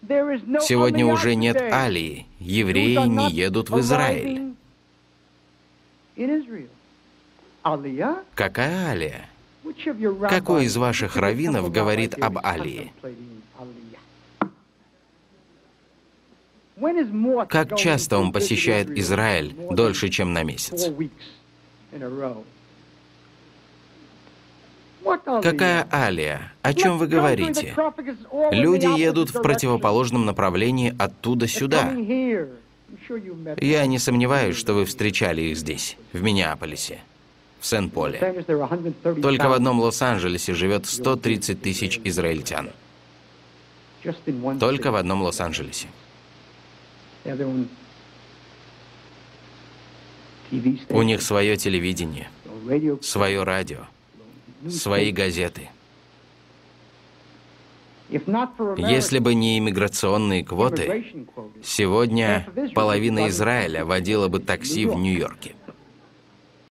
Сегодня уже нет алии. Евреи не едут в Израиль. Какая алия? Какой из ваших раввинов говорит об алии? Как часто он посещает Израиль дольше, чем на месяц? Какая алия? О чем вы говорите? Люди едут в противоположном направлении оттуда сюда. Я не сомневаюсь, что вы встречали их здесь, в Миннеаполисе, в Сент-Поле. Только в одном Лос-Анджелесе живет 130 тысяч израильтян. Только в одном Лос-Анджелесе. У них свое телевидение, свое радио, свои газеты. Если бы не иммиграционные квоты, сегодня половина Израиля водила бы такси в Нью-Йорке.